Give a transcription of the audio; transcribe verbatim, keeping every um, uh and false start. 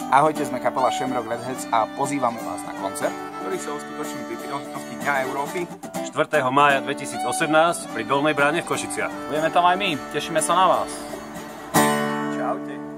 Ahojte, sme kapela Shamrock Redheads a pozývame vás na koncert, ktorý sa uskutoční pri príležitosti Dňa Európy štvrtého mája dvetisícosemnásť pri Dolnej bráne v Košiciach. Budeme tam aj my, tešíme sa na vás. Čaute.